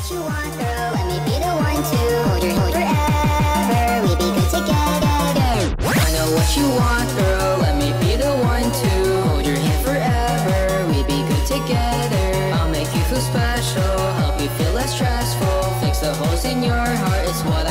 what you want, girl. Let me be the one to hold your hand forever. We be good together. I know what you want, girl. Let me be the one to hold your hand forever. We be good together. I'll make you feel special, help you feel less stressful, fix the holes in your heart. It's what